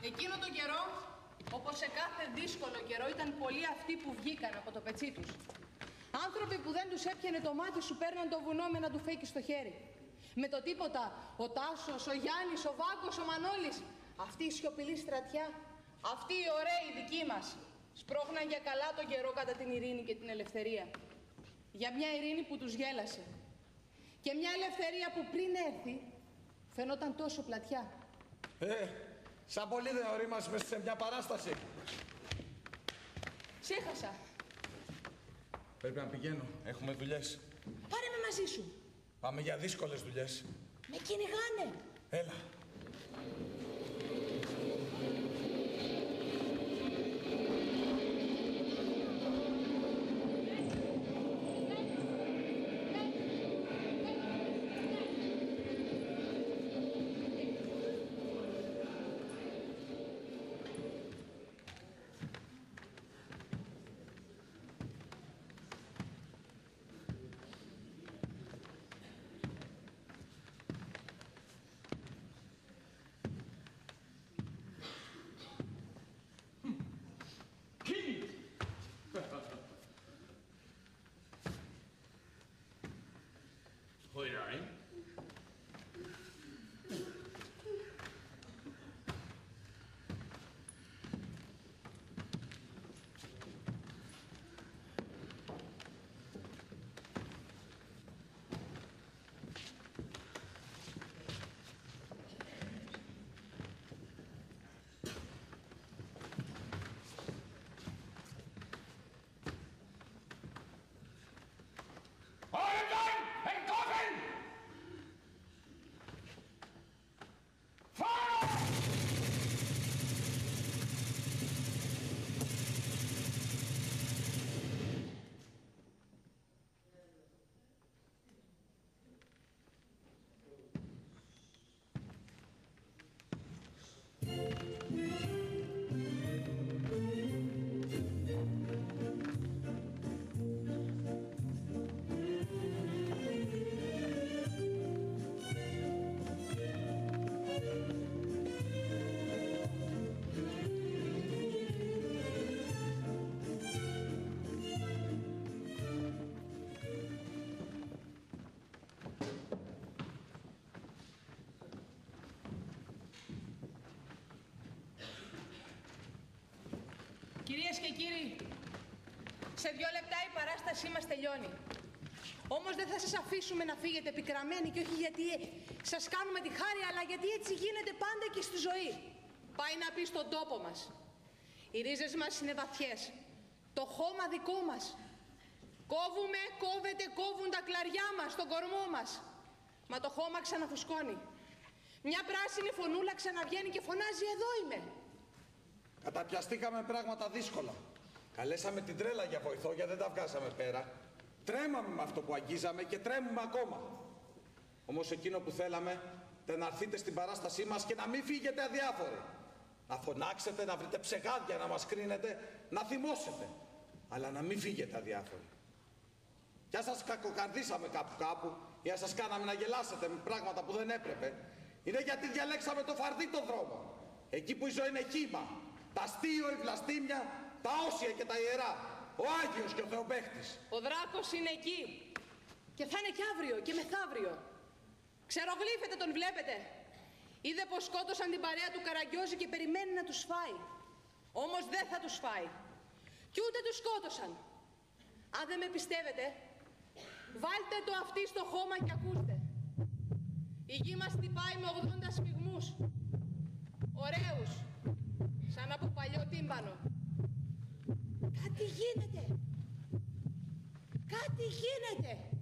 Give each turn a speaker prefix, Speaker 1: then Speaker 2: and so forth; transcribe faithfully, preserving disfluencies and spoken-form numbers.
Speaker 1: Εκείνο τον καιρό, όπως σε κάθε δύσκολο καιρό, ήταν πολλοί αυτοί που βγήκαν από το πετσί τους. Άνθρωποι που δεν τους έπιανε το μάτι σου παίρναν το βουνό με ένα τουφέκι στο χέρι. Με το τίποτα, ο Τάσος, ο Γιάννης, ο Βάκος, ο Μανώλης, αυτή η σιωπηλή στρατιά, αυτοί οι ωραίοι δικοί μας, σπρώχναν για καλά τον καιρό κατά την ειρήνη και την ελευθερία. Για μια ειρήνη που τους γέλασε. Και μια ελευθερία που πριν έρθει, φαινόταν τόσο πλατιά.
Speaker 2: Ε, σαν πολύ δεν ορίμασες μέσα σε μια παράσταση.
Speaker 1: Ξέχασα.
Speaker 2: Πρέπει να πηγαίνω. Έχουμε δουλειές.
Speaker 1: Πάρε με μαζί σου.
Speaker 2: Πάμε για δύσκολες δουλειές.
Speaker 1: Με κυνηγάνε.
Speaker 2: Έλα.
Speaker 3: Hoi daarin.
Speaker 1: Κυρίες και κύριοι, σε δύο λεπτά η παράστασή μας τελειώνει. Όμως δεν θα σας αφήσουμε να φύγετε πικραμένοι και όχι γιατί σας κάνουμε τη χάρη, αλλά γιατί έτσι γίνεται πάντα και στη ζωή. Πάει να πει στον τόπο μας. Οι ρίζες μας είναι βαθιές. Το χώμα δικό μας. Κόβουμε, κόβεται, κόβουν τα κλαριά μας, τον κορμό μας. Μα το χώμα ξαναφουσκώνει. Μια πράσινη φωνούλα ξαναβγαίνει και φωνάζει «Εδώ είμαι».
Speaker 2: Καταπιαστήκαμε πράγματα δύσκολα. Καλέσαμε την τρέλα για βοηθό γιατί δεν τα βγάζαμε πέρα. Τρέμαμε με αυτό που αγγίζαμε και τρέμουμε ακόμα. Όμως εκείνο που θέλαμε ήταν να έρθετε στην παράστασή μας και να μην φύγετε αδιάφοροι. Να φωνάξετε, να βρείτε ψεγάδια να μας κρίνετε, να θυμώσετε. Αλλά να μην φύγετε αδιάφοροι. Κι αν σας κακοκαρδίσαμε κάπου κάπου ή αν σας κάναμε να γελάσετε με πράγματα που δεν έπρεπε, είναι γιατί διαλέξαμε το φαρδί τον δρόμο. Εκεί που η ζωή είναι κύμα. Τα αστείο, η βλαστήμια, τα όσια και τα ιερά. Ο Άγιος και ο Θεοπαίχτης.
Speaker 1: Ο δράκος είναι εκεί. Και θα είναι κι αύριο και μεθαύριο. Ξερογλύφετε, τον βλέπετε. Είδε πως σκότωσαν την παρέα του Καραγκιόζη και περιμένει να τους φάει. Όμως δεν θα τους φάει. Κι ούτε τους σκότωσαν. Αν δεν με πιστεύετε, βάλτε το αυτί στο χώμα και ακούστε. Η γη μας χτυπάει με ογδόντα σφιγμούς. Ωραίους. Σαν από παλιό τύμπανο. Κάτι γίνεται. Κάτι γίνεται.